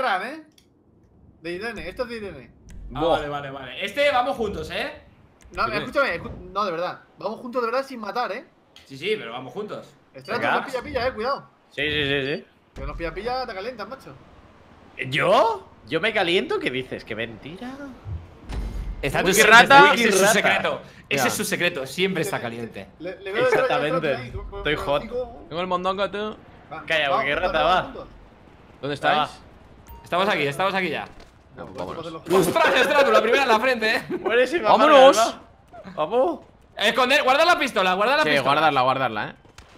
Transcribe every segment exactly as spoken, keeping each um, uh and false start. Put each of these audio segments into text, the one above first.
Ferran, ¿eh? De Irene, esto es de Irene. Ah, vale, vale, vale. Este vamos juntos, ¿eh? No, escúchame, escu no, de verdad. Vamos juntos de verdad sin matar, ¿eh? Sí, sí, pero vamos juntos. Estrato, no pilla, pilla, eh, cuidado. Sí, sí, sí, sí. Que nos pilla, pilla, te calientas, macho. ¿Yo? ¿Yo me caliento? ¿Qué dices? ¡Qué mentira! Está Wiki rata. Ese es su Rata. secreto. Ese Ya. es su secreto. Siempre está caliente. Le, le veo Exactamente. el- el- el- el- el- Estoy el- hot. el- Tengo el mondongo, tú. Va, Calla, vamos Wiki juntos, rata, vamos va. juntos. ¿Dónde estáis? Estamos aquí, estamos aquí ya. No, pues Vamos a vámonos. hacer los- ¡Ostras, Estrato! La primera en la frente, eh. Buenísima. ¡Vámonos! Marga, va. Vamos. Esconder, guardar la pistola, guardar la Sí, pistola. guardarla, guardarla, eh.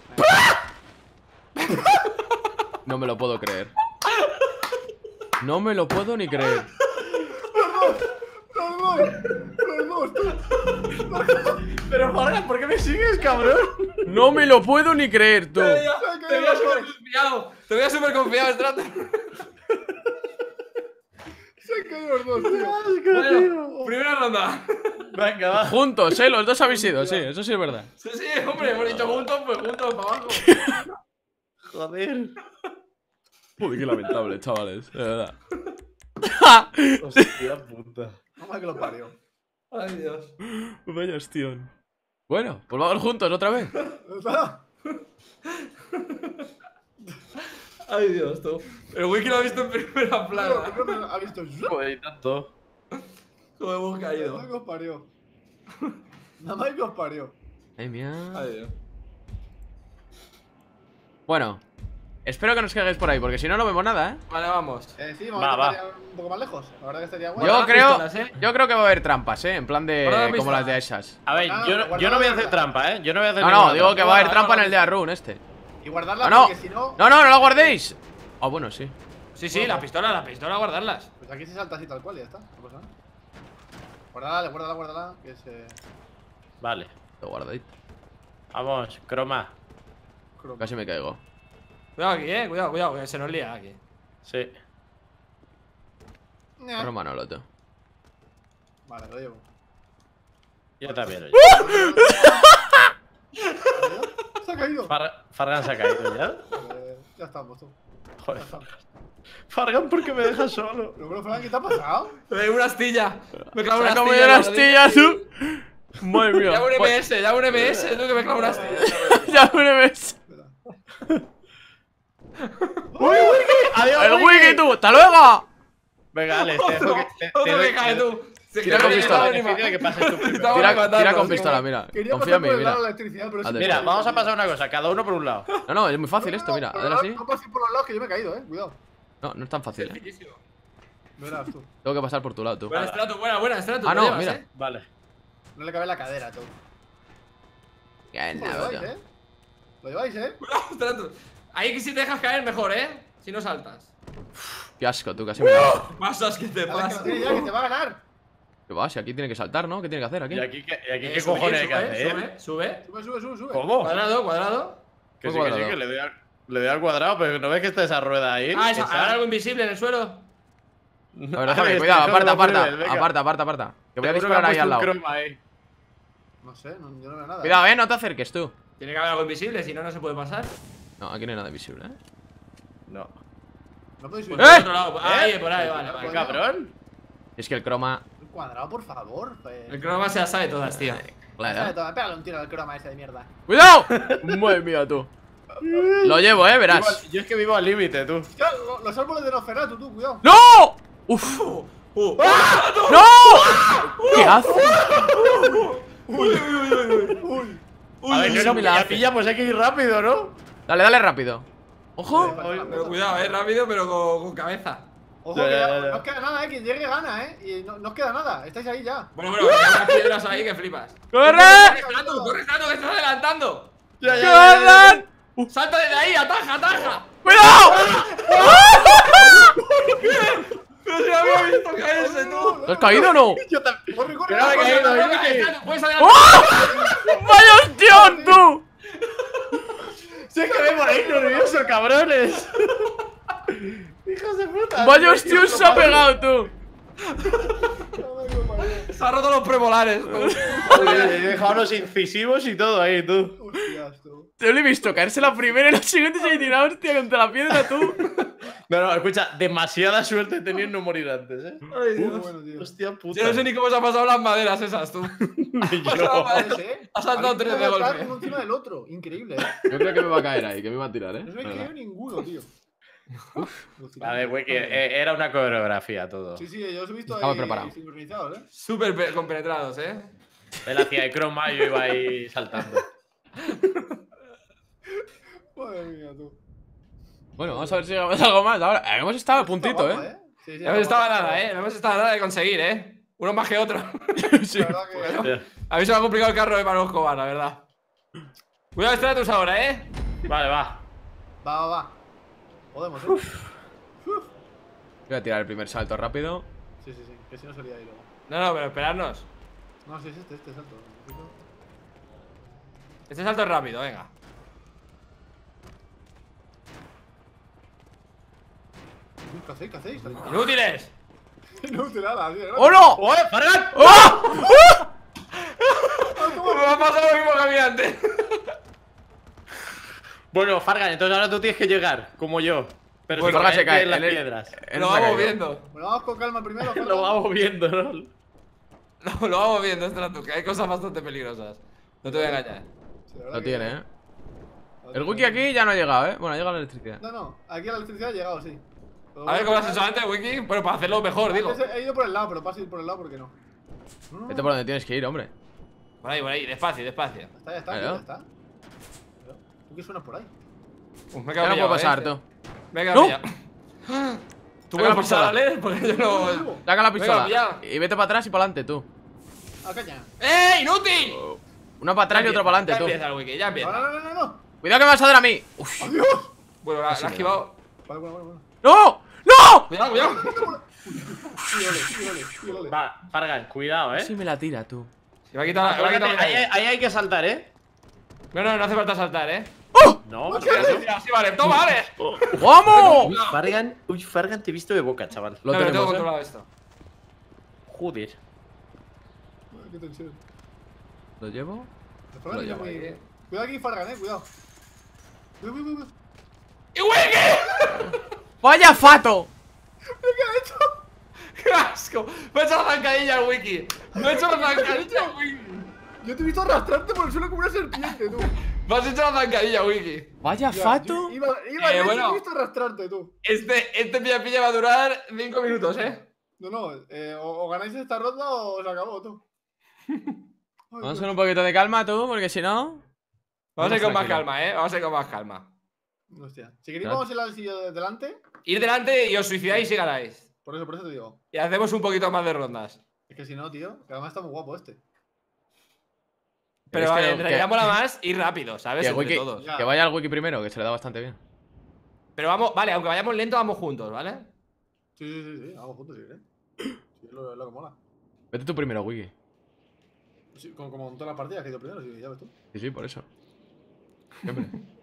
No me lo puedo creer. No me lo puedo ni creer. ¡Los dos! ¡Los dos, tú! Pero Marga, ¿por qué me sigues, cabrón? No me lo puedo ni creer, tú. Te veía te veía súper confiado. Te veía súper confiado, Estrato. Se han caído los dos, tío. Bueno, primera ronda. Venga, va. Juntos, eh, los dos habéis ido, sí, eso sí es verdad. Sí, sí, hombre, hemos dicho juntos, pues juntos para abajo. Joder. Joder, qué lamentable, chavales, de verdad. Hostia puta. Vamos que lo parió. Ay, Dios. Vaya hostión. Bueno, pues vamos juntos otra vez. Ay, Dios, tú. El Wiki lo ha visto en primera plana. ¿Ha visto? Joder, y tanto. Cómo hemos Nada caído. más que os parió. Nada más que os parió. Ay, mía. Ay, Dios. Bueno, espero que nos quedéis por ahí, porque si no, no vemos nada, ¿eh? Vale, vamos. Eh, sí, vamos Va, a va. intentar ir un poco más lejos. La verdad que estaría guay. Yo las creo, pistolas, ¿eh? yo creo que va a haber trampas, ¿eh? En plan Guarda de... la como las pistola. de esas. A ver, Ah, yo, no- guarda yo no voy a la hacer verdad. trampa, ¿eh? Yo no voy a hacer No, ninguna no, digo que trampa. va a haber Guarda, trampa en guarda. el de Arun, este. Y guardarla Ah, no. porque si no. No, no, no la guardéis. Ah, bueno, sí. Sí, sí, la pistola, la pistola, guardarlas. Pues aquí se salta así tal cual y ya está. No pasa nada. Guárdala, guárdala, guárdala. Que se. Vale. Lo guardéis. Vamos, croma. Croma. Casi me caigo. Cuidado aquí, eh. Cuidado, cuidado, que se nos lía aquí. Sí. Ña. Croma no, loto. Vale, lo llevo. Yo también. oye. Se ha caído. Far- Fargan se ha caído ya. Eh, ya estamos, tú. Joder, Fargan. Fargan, ¿por qué me dejas solo? Pero bueno, Fran, ¿qué te ha pasado? Eh, una astilla. Me clavo Se una ha comido astilla. la en la rodilla. astilla, tú. Madre mía. Ya un Pues- M S, ya un M S, tú que me clavo una astilla. Ya me ves. ¡Uy, Wiki! ¡Adiós, El Wiki, tú. ¡Hasta luego! Venga, dale, te dejo que. te- te Otro doy- que cae tú. Se Tira cae con el pistola. beneficio beneficio de que pases tú primero. Estamos Tira, matando, tira con sí, pistola, como- mira. Quería Confía en pasar mí, por el mira. lado de la electricidad, pero Ade- sí. Mira, vamos a pasar una cosa, cada uno por un lado. No, no, es muy fácil esto, mira. No, Hazlo así. No pases por los lados que yo me he caído, eh. Cuidado. No, no es tan fácil, eh. Dificilísimo. Verás tú. Tengo que pasar por tu lado, tú. Buena, Estrato, buena, buena, Estrato. Ah, lo no, llevas, mira. eh. Vale. No le cabe la cadera, tú. Ya, Lo nada, lleváis, tío. eh. Lo lleváis, eh. Cuidado, Estrato. Ahí que si te dejas caer mejor, eh. Si no saltas. Qué asco, tú, casi me da. Pasas que te Dale, que lo pasa. tiene ya, que te va a ganar. ¿Qué va? Si aquí tiene que saltar, ¿no? ¿Qué tiene que hacer aquí? ¿Y aquí qué, y aquí Eh, qué sube, cojones hay que sube, hacer? Sube, sube. Sube, sube, sube, sube. ¿Cómo? Cuadrado, cuadrado. Que Muy sí, que sí, cuadrado. que le doy, al, le doy al cuadrado, pero ¿no ves que está esa rueda ahí? Ah, ¿es Esa- algo invisible en el suelo? A ver, Vale, déjame, este, cuidado, aparta, déjame aparta. poner, venga. Aparta, aparta, aparta. Que voy a Seguro disparar han ahí al puesto lado. un croma ahí. No sé, no, yo no veo nada. Cuidado, eh, no te acerques tú. Tiene que haber algo invisible, si no, no se puede pasar. No, aquí no hay nada visible, eh. No. No podéis subir. Por ¡Eh! otro lado. Ahí, por ahí, vale, ¿Qué vale. cabrón? Es que el croma. Un cuadrado, por favor. Pues. El croma se las sabe todas, tío. Dale, Claro. toma, pégale un tiro al croma ese de mierda. ¡Cuidado! Madre mía, tú. Lo llevo, eh, Vivo verás. al- Yo es que vivo al límite, tú. Hostia, lo- los árboles de Nosferatu, tú, cuidado. ¡No! ¡Uf! Uh, ¡No! ¿Qué hace? A ver, eso no, me no, la ya hace. pilla, pues hay que ir rápido, ¿no? Dale, dale rápido. ¡Ojo! Pero cuidado, eh, rápido, pero con, con cabeza. Ojo, Ya, que ya, ya- ya, ya. no os queda nada, eh. Quien llegue gana, eh. Y no, no os queda nada. Estáis ahí ya. Bueno, bueno, que hay unas piedras ahí que flipas. ¡Corre! ¡Corre, Estrato! ¡Corre, Estrato, que estás adelantando! Ya, ya, ya, ya, ya. ¡Corran! ¡Salta desde ahí! ¡Ataja, ataja! ¡Cuidado! ¡Pero si había visto caerse, tú! ¿Te has caído o no? Yo también. Corre, corre, Que no me he corre, caído, corre, yo me he corre. caído. Estrato, puedes adelantar. ¡Oh! ¡Vaya hostión, tú! Si es que me ponéis nervioso, cabrones. Hijos de puta. ¡Vaya hostión se ha pegado, tú! Se ha roto los premolares, tú. Oye, he dejado los incisivos y todo ahí, tú. Hostias, tú. Te lo he visto caerse la primera y la siguiente se ha tirado, hostia, contra la piedra, tú. No, no, escucha, demasiada suerte he tenido en no morir antes, eh. Ay, Dios. Bueno, tío. Hostia puta. Yo no sé ni cómo se han pasado las maderas esas, tú. Ni yo. ¿Sabes, eh? Ha saltado Habéis tres de empezado a estar golpe. uno encima del otro. Increíble, eh. Yo creo que me va a caer ahí, que me va a tirar, eh. No se me La verdad. quedó ninguno, tío. Vale, güey, que eh, era una coreografía todo. Sí, sí, yo os he visto Estaba ahí preparado. sincronizados, eh. Súper pe- compenetrados, eh. Él hacía de croma y yo iba ahí saltando. Madre mía, tú. Bueno, vamos a ver si llegamos a algo más. Ahora, hemos estado a puntito, Está guapo, eh. Sí, sí, No hemos estado a está nada, guapo. eh. No hemos estado a nada de conseguir, eh. Uno más que otro. Sí. La verdad que. Bueno, a mí se me ha complicado el carro de Manuel Escobar, la verdad. Cuidado, Stratus ahora, eh. Vale, va. Va, va, va. Podemos, eh. Voy a tirar el primer salto rápido. Sí, sí, sí. Que si no sería ahí luego. No, no, pero esperarnos. No, sí, es este, este salto. Este salto es rápido, venga. Uy, ¿qué hacéis? ¿Qué hacéis? ¡Inútiles! Inútil, ala, tío. ¡Oh, no! ¡Oye, Fargan! ¡Oh! Me va a pasar lo mismo que a mí antes. Bueno, Fargan, entonces ahora tú tienes que llegar, como yo. Pero Pues sin Fargan se caerte cae, en las él es- piedras. él Lo se ha vamos caído. viendo. Bueno, vamos con calma primero. Lo vamos viendo, ¿no? No, lo vamos viendo, Stratus, que hay cosas bastante peligrosas. No te voy a engañar. Sí, la verdad Lo que- tiene, eh. El wiki aquí ya no ha llegado, eh. Bueno, ha llegado la electricidad. No, no, aquí la electricidad ha llegado, sí. Pero A ver bueno, cómo lo has hecho antes, Wiki. Bueno, para hacerlo mejor, digo. antes He ido por el lado, pero paso a ir por el lado porque no. No, no, Vete por donde tienes que ir, hombre. Por ahí, por ahí, despacio, despacio. Ya está, ya está, Vale, ya ¿no? está. ¿Tú qué suena por ahí? Uf, me he Ya quedado no puedo pillado, pasar, eh. tú. Me he quedado ¡No! pillado. Tú Saca la puedes pasar, pistola. ¿vale? Porque yo no. Saca la Venga, pistola. pillado. Y vete para atrás y para adelante, tú. ¡A caña! ¡Eh, inútil! Una para atrás y otra para Ya adelante, tú. empieza el Wiki, ya No, empieza. no, no, no, no. Cuidado que me vas a dar a mí. Uf. ¡Adiós! Bueno, la, la has esquivado. Vale, bueno, bueno, bueno. ¡No! ¡No! Cuidado, cuidado. Sí, ole, sí, ole, sí, ole. Va, Fargan, cuidado, eh. Si me la tira, tú. Se me ha quitado la. me ha Acuérdate, quitado ahí, la- ahí hay que saltar, eh. No, no, no hace falta saltar, eh. No, ¿Qué ¿qué haces? haces? Sí, vale, toma, vale. ¡Vamos! Uy, Fargan, uy, Fargan, te he visto de boca, chaval. Lo no, pero tengo tenemos, eh. controlado esto. Joder. Qué tensión. ¿Lo llevo? Fargan Lo es llevo muy- ahí. Cuidado aquí, Fargan, eh, cuidado. Uy, uy, uy, uy. ¡Y Wiki! ¡Vaya fato! ¿Qué ha hecho? ¡Qué asco! Me ha hecho la zancadilla al Wiki. Me ha hecho la zancadilla al Wiki. Yo te he visto arrastrarte por el suelo como una serpiente, tú. Me has hecho la zancadilla, Wiki. ¡Vaya Ya, fato! yo Iba, iba, Eh, yo bueno. te he visto arrastrarte, tú. Este, este pilla pilla va a durar cinco minutos, eh. No, no, eh, o, o ganáis esta ronda o se acabó, tú. Ay, Vamos Dios. con un poquito de calma, tú, porque si no. Vamos a ir con más Tranquilo. calma, eh. Vamos a ir con más calma. Hostia. Si queréis, Claro. vamos a ir al sitio de delante. Ir delante y os suicidáis y ganáis. Por eso, por eso te digo. Y hacemos un poquito más de rondas. Es que si no, tío, que además está muy guapo este. Pero Es que- vale, en realidad que- mola más ir rápido, ¿sabes? Que, Entre wiki- todos. Ya. que vaya al wiki primero, que se le da bastante bien. Pero vamos, vale, aunque vayamos lento, vamos juntos, ¿vale? Sí, sí, sí, sí. Vamos juntos, sí, ¿eh? Sí, es lo, es lo que mola. Vete tú primero, wiki. Sí, como, como en todas las partidas que he ido primero, sí, ya ves tú. Sí, sí, por eso. Siempre.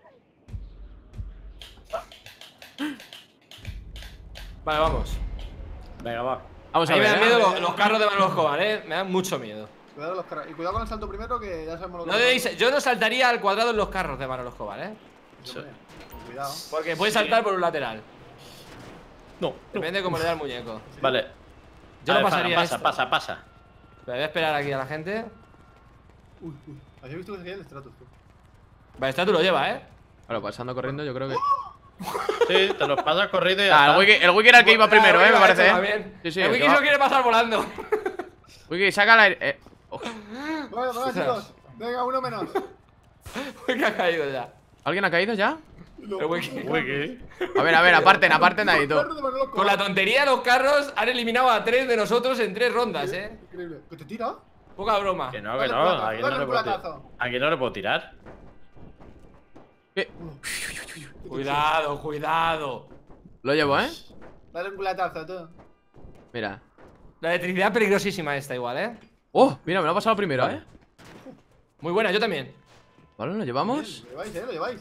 Vale, vamos. Venga, va. Vamos A a mí me ver. dan ¿eh? miedo los, los carros de Manuel Escobar, eh. Me dan mucho miedo. Cuidado con los carros. Y cuidado con el salto primero, que ya sabemos lo que No debéis, yo no saltaría al cuadrado en los carros de Manuel Escobar, eh. Sí, hombre, con cuidado. Porque puedes saltar por un lateral. No, no. Depende de cómo le da el muñeco. Vale. Yo A no ver, pasaría Fargan, esto. pasa, pasa, pasa. Pero voy a esperar aquí a la gente. Uy, uy. Había visto que sería el Stratus, tú. Vale, esta tú lo lleva, eh. Bueno, pasando corriendo, yo creo que. Sí, te los pasas corriendo y ya Ah, el está. wiki, el wiki era el que iba primero, eh, me parece, Eso va eh. bien. Sí, sí, el el Wiki que va- solo quiere pasar volando. Wiki, saca la. Eh. oh, Vale, vale, Ostras. chicos. Venga, uno menos. Wiki ha caído ya. ¿Alguien ha caído ya? Lo- El Wiki. Wiki. A ver, a ver, aparten, aparten de ahí, tú. Carro de Manolo Con la Escobar. tontería de los carros han eliminado a tres de nosotros en tres rondas, eh. Increíble. ¿Que te tira? Poca broma. Que no, que Dale no. platazo, Aquí no dale le un puedo tirar. platazo. Aquí no le puedo tirar. Eh, Cuidado, cuidado. Lo llevo, eh. Dale un culatazo, tú. Mira. La electricidad peligrosísima esta igual, eh. Oh, mira, me lo ha pasado primero, eh. Muy buena, yo también. Vale, lo Bien, llevamos. Lo lleváis, eh, lo lleváis.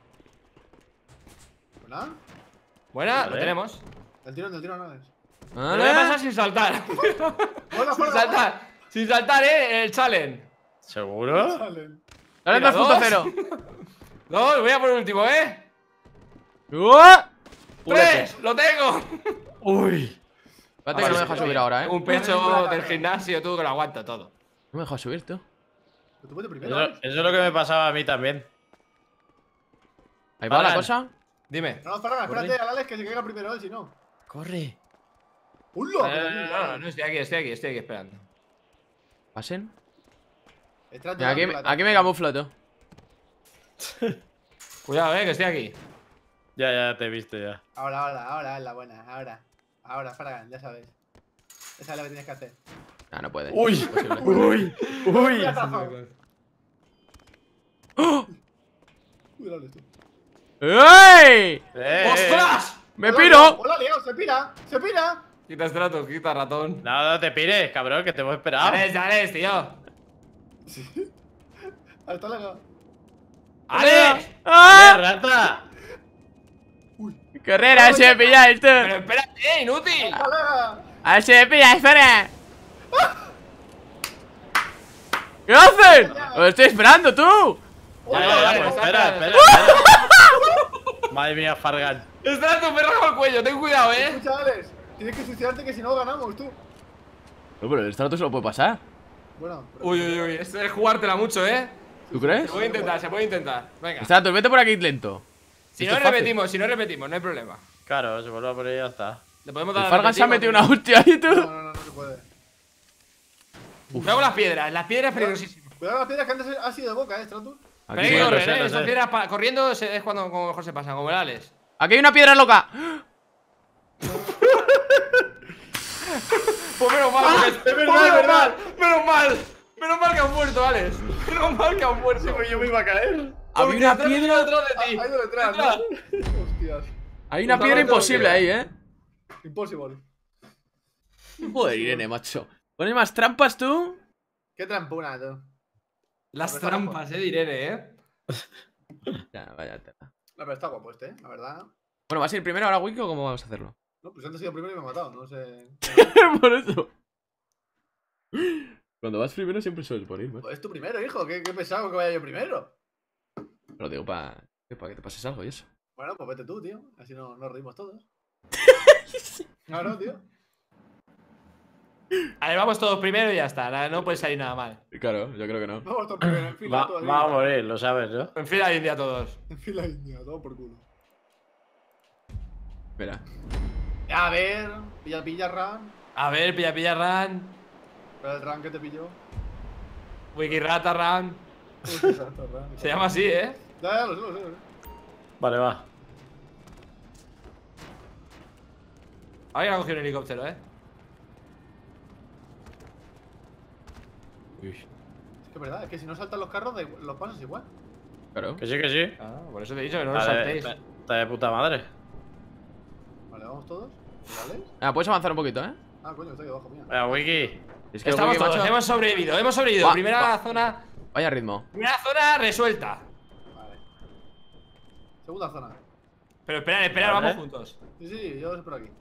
Pues nada. Buena, Vale. lo tenemos. Del tirón, del tirón, no es. Pero voy a pasar Vale. sin saltar. Hola, sin saltar. Sin saltar, eh, el challenge. ¿Seguro? Salen. Dale Mira, dos punto dos. cero. No, voy a por último, eh. ¡Uah! ¡Tres! ¡Lo tengo! Uy. Espérate que no me deja subir ahora, eh. Un pecho del gimnasio, tú que lo aguanta todo. No me deja subir, tú. Pero tú vete primero. Eso, Alex. eso es lo que me pasaba a mí también. Ahí va la Paran. cosa. Dime. No, Fargan, espérate al Alex que se caiga primero él, si no. Corre. ¡Ulo! Eh, no, no, no, estoy aquí, estoy aquí, estoy aquí esperando. Pasen. Extrato, Mira, aquí, plata. aquí me camuflo, tú. Cuidado, eh, que estoy aquí. Ya, ya te he visto ya. Ahora, ahora, ahora es la buena. Ahora. Ahora, Fargan, ya sabes. Esa es la que tienes que hacer. Ah, no puede. Uy. Imposible. Uy. Uy. Uy, ¡Oh! dale tú. ¡Ey! Eh, ¡Ostras! ¡Me piro! ¡Hola, Leo! ¡Se pira! ¡Se pira! Quita estrato, quita ratón. No, no te pires, cabrón, que te hemos esperado. ¡Ales, Ales, tío! Hasta luego. ¡Ales! ¡Ah! ¡Eh, rata! ¡Correr, a ver si me pilláis, tú! ¡Pero espérate, inútil! ¡Hasta luego! ¡A ver si me pilláis, espera! ¿Qué hacen? ¡Os estoy esperando, tú! Ya, ya, ya, pues espera, espera, espera. Madre mía, Fargan. ¡Estrato, me he rajado el cuello! ¡Ten cuidado, eh! Escucha, Alex. Tienes que suicidarte que si no ganamos, tú. No, pero el estrato se lo puede pasar. Bueno. pero- Uy, uy, uy, esto es jugártela mucho, eh. ¿Tú crees? Se puede intentar, se puede intentar. Venga. Estrato, vete por aquí lento. Si Esto no es fácil. repetimos, si no repetimos, no hay problema. Claro, se vuelve a poner y ya está. Le podemos El dar. a Fargan se ha repetir, metido ¿no? una hostia ahí, tú. No, no, no, no se puede. Cuidado con las piedras, las piedras peligrosísimas. Cuidado con las piedras que antes ha sido de boca, eh, Stratus. Pero Aquí, hay que lo correr, sé, eh. lo Esas sé. piedras pa- corriendo se- es cuando como mejor se pasan, como el Alex. aquí hay una piedra loca. Pues menos mal, ¡Ah! porque- Es verdad, pues es menos verdad. mal, menos mal. Menos mal que han muerto, Alex. Menos mal que han muerto. Yo me iba a caer. Había una Porque piedra. detrás de Ah, ti. ahí donde detrás, Detrás. ¿no? Hostias. Hay una Puta piedra madre, imposible tío. ahí, eh. Impossible. Joder, Irene, macho. ¿Pones más trampas tú? Qué trampuna, tú. Las Está trampas, eh, diré, eh. Ya, vaya tela. No, pero está guapo este, eh, la verdad. Bueno, ¿vas a ir primero ahora, Wiki, o cómo vamos a hacerlo? No, pues antes he ido primero y me ha matado, no sé. Por eso. Cuando vas primero siempre sueles por ir, ¿no? Pues es tu primero, hijo. Qué, qué pesado que vaya yo primero. Lo digo para para que te pases algo y eso. Bueno, pues vete tú, tío. Así no nos reímos todos. Claro, tío. Vale, vamos todos primero y ya está. nada- No puede salir nada mal. Claro, yo creo que no. Vamos todos primero en fila. Va, todo ahí. va a morir, lo sabes, ¿no? En fila india todos. En fila india, todo por culo. Mira. A ver, pilla, pilla Ran. A ver, pilla, pilla, Ran. Pero el Ran que te pilló. Wikirata, Ran. Uy, exacto, Ran. Se llama así, eh. Ya, ya, lo sé, lo sé. lo sé. Vale, va. Había cogido un helicóptero, eh. Uy. Es que es verdad, es que si no saltan los carros, da igual- los pasas igual. Claro. Que sí, que sí. Ah, por eso te he dicho que no lo Vale, saltéis. está está de puta madre. Vale, vamos todos. ¿Vale? Ah, puedes avanzar un poquito, ¿eh? Ah, coño, está aquí abajo, mía. Venga, Wiki. Es que el Estamos Wiki, todos, macho, hemos sobrevivido, hemos sobrevivido. Va, Primera va. zona. vaya ritmo. Primera zona resuelta. Vale. Segunda zona. Pero esperad, esperad, Vale. vamos juntos. Sí, sí, yo por aquí.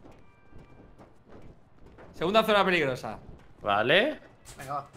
Segunda zona peligrosa. Vale. Venga, va.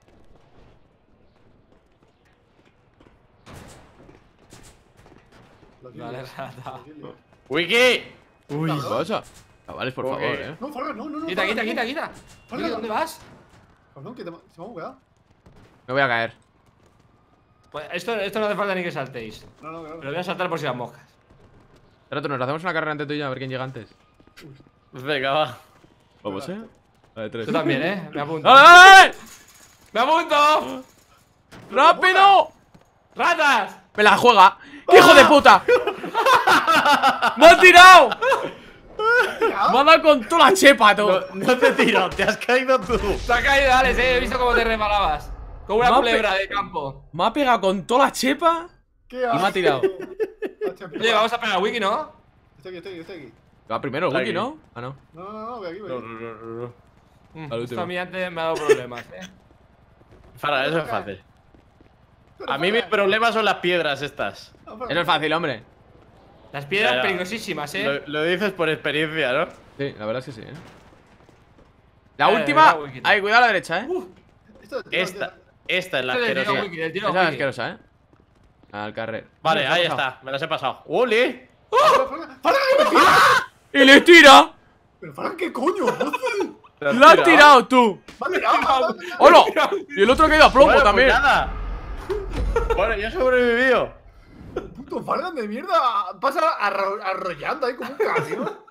Los Vale, Gillies, rata. los Gillies. Wiki. Uy, Cabrón. pasa. Chavales, por Ok. favor, eh. No, Fargan, no, no, no. Quita, quita, Fargan, quita, no. quita. Fargan, Wiki, ¿dónde no. vas? Cabrón, que te, se me ha bugueado. Me voy a caer. Pues esto, esto no hace falta ni que saltéis. No, no, claro. Pero voy a saltar por si las moscas. Trato, nos hacemos una carrera entre tú y yo a ver quién llega antes. Venga, va. Vamos, eh. La de tres. Tú también, eh. Me apunto. ¡Dale, dale, ¡Me apunto! dale! ¡Rápido! ¡Ratas! ¡Me la juega! ¡Qué hijo de puta! ¡Me ha tirado! ¡Me ha dado con toda la chepa, tú! No, no te tiro, te has caído tú. Te ha caído, Alex, eh. He visto cómo te resbalabas. Como una Mape. culebra de campo. Me ha pegado con toda la chepa. ¿Qué Y me ha tirado. Oye, vamos a pegar a Wiki, ¿no? Estoy aquí, estoy aquí, estoy aquí. Va primero, Está Wiki, aquí. ¿no? Ah, no. No, no, no, no, voy aquí, voy No, aquí. no, no, no, no. Mm, Al Esto último. a mí antes me ha dado problemas, eh. Fargan, eso es fácil. A mí mis problemas son las piedras estas. No, Fargan. Eso es fácil, hombre. Las piedras Ya, ya. peligrosísimas, eh. Lo, lo dices por experiencia, ¿no? Sí, la verdad es que sí, eh. La Eh, última. mira, Wiki. Ay, cuidado a la derecha, eh. Esto es tiro, Esta, tío. esta es la Este del asquerosa. tiro Wiki, del tiro Esa es Wiki. asquerosa, eh. Al carrer. Vale, ¿Qué ha ahí pasado? está, me las he pasado. ¡Uli! ¡Fargan! ¡Fargan, que me tira! ¡Y le tira! ¿Pero Fargan qué coño? ¡Joder! ¡La has tirado tú! ¡Me ha tirado! me ha tirado. ¡Hola! Y el otro ha caído a plomo Bueno, pues también. nada. Bueno, yo he sobrevivido. Puto Fargan de mierda. Pasa arro arrollando ahí como un cañón.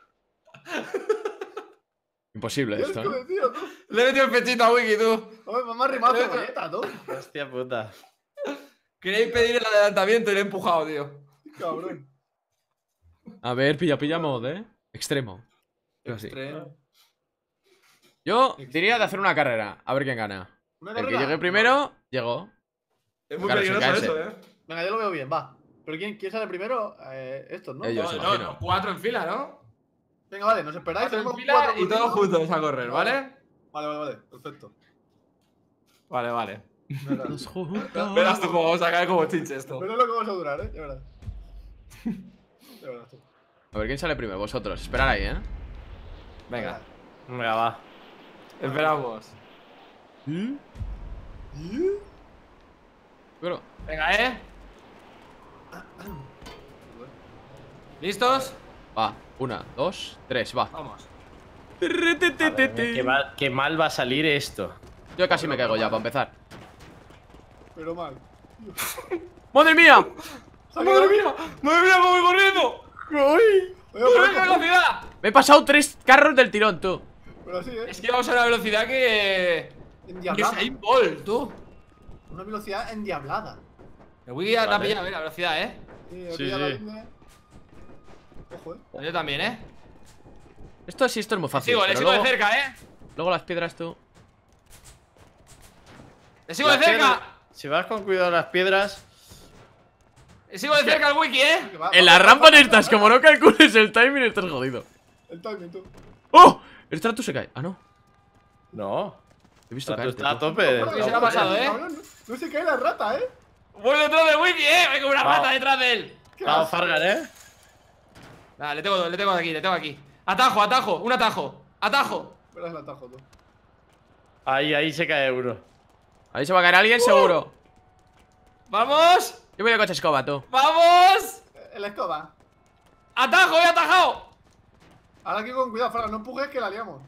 Imposible ¿Qué esto, es que ¿eh? decía, tú? Le he metido el pechito a Wiki, tú. Hombre, me ha rimado cebolleta, tú. Hostia puta. Quería impedir el adelantamiento y le he empujado, tío. Cabrón. A ver, pilla, pilla mod, ¿eh? Extremo. Yo sí. Extremo. Yo diría de hacer una carrera. A ver quién gana. ¿Una El que carrera? llegue primero, llegó. Es muy Claro, sin peligroso caerse. eso, eh. Venga, yo lo veo bien, va. ¿Pero quién, quién sale primero? Eh, estos, ¿no? Ellos. No, no, imagino. no, cuatro en fila, ¿no? Venga, vale, nos esperáis. Cuatro en tenemos fila cuatro y todos turnitos. juntos a correr, ¿vale? Vale, vale, vale. Perfecto. Vale, vale. Verás. Los juntos. Verás tú cómo vamos a caer como chinche esto. Verás lo que vamos a durar, eh. Ya verás. Ya verás tú. A ver quién sale primero, vosotros. Esperad ahí, ¿eh? Venga, Venga, va. esperamos. ¿Y? Pero, Venga, ¿eh? ¿Listos? va, una, dos, tres, va. Vamos. Qué mal, qué mal va a salir esto. Yo casi me caigo ya, para empezar. Pero mal. ¡Madre mía! ¡Madre mía! ¡Madre mía, cómo voy corriendo! Oye, ¡Corre pero, qué velocidad! Me he pasado tres carros del tirón, tú. pero así, eh. Es que vamos a una velocidad que... Que Endiablada. Usain Bolt, tú. Una velocidad endiablada. El Wiki ya la ha Vale. pillado, eh, la velocidad, eh. Sí, Sí, aquí ya la sí. línea. Ojo, eh. Yo también, eh. Esto sí, esto es muy Le fácil. sigo, le pero sigo luego, de cerca, eh. luego las piedras, tú. Le sigo de Las cerca. piedras- Si vas con cuidado a las piedras. Le sigo de cerca al Wiki, eh. Que va, En va, las va, rampas va, va, estas, va, como no calcules el timing, estás jodido. El timing, tú. ¡Oh! El Stratus se cae. Ah, no. No. He visto Está, caerte, está a tú. tope. Bueno, ¿Qué se le ha no, pasado, eh? cabrón, No, no se cae la rata, eh. Voy detrás del Wiki, eh. Hay como una Vamos. rata detrás de él. Qué Vamos, asco. Fargan, eh. Nada, le tengo, le tengo aquí, le tengo aquí. Atajo, atajo, un atajo. Atajo. Verás el atajo, tú. Ahí, ahí se cae uno. Ahí se va a caer alguien, seguro. ¡Vamos! Yo voy de coche escoba, tú. ¡Vamos! Eh, La escoba. ¡Atajo, he atajado! Ahora aquí con cuidado, Fargan. No empujes que la liamos.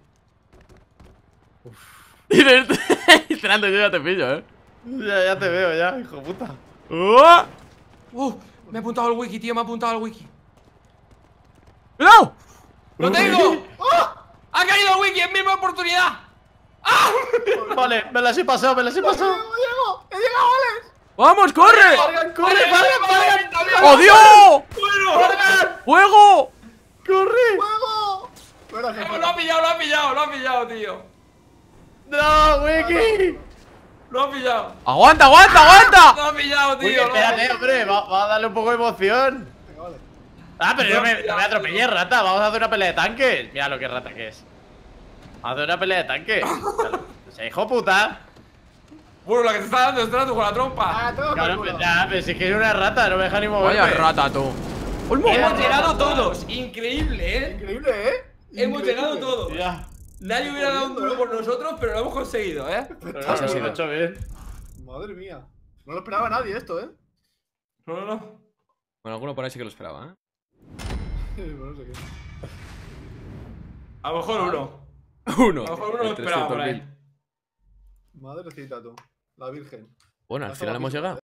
Y de este- Esperando, yo ya te pillo, eh. Ya, ya te veo, ya, hijo puta. ¡Oh! Uh, me ha apuntado al Wiki, tío, me ha apuntado al Wiki. ¡Cuidado! ¡Lo tengo! ¡Oh! ¡Ha caído el Wiki en misma oportunidad! ¡Ah! Vale, me las he pasado, me las he pasado. ¡Llego! ¡He llegado, Alex! ¡Vamos, corre! Fargan, corre, ¡Vale, Fargan, vale, Fargan. vale, ¡Oh, Dios! ¡Bueno! ¡Fuego! Corre. ¡Fuego! Verás, ¡Lo lo ha pillado, lo ha pillado, lo ha pillado, tío! No, Wiki. ¡Lo ha pillado! ¡Aguanta, aguanta, aguanta! ¡Lo ha pillado, Wiki, tío! lo ha espérate, pillado. hombre. Va, va a darle un poco de emoción. Venga, vale. Ah, pero no me, no me atropelles, rata. Vamos a hacer una pelea de tanques. Mira lo que rata que es. Vamos a hacer una pelea de tanques. Se hijo puta. Bueno, la que te está dando es trato con la trompa. Ah, todo Cabrón, por pues culo. ya, pero si es que es una rata, no me deja ni moverme. Vaya rata, tú. ¡Olmo! Hemos llegado todos. Increíble, ¿eh? Increíble, ¿eh? Hemos Increíble. llegado todos. Ya. Nadie hubiera dado un duro por nosotros, pero lo hemos conseguido, ¿eh? Pero Así no, ha lo sido. he hecho bien. Madre mía. No lo esperaba nadie esto, ¿eh? No, no, no. Bueno, alguno por ahí sí que lo esperaba, ¿eh? Bueno, no sé qué. A lo mejor uno. Uno. A lo mejor uno lo El esperaba por ahí. trescientos mil. Madrecita, tú. La Virgen. Bueno, al Ya final estaba hemos listo, llegado. ¿eh?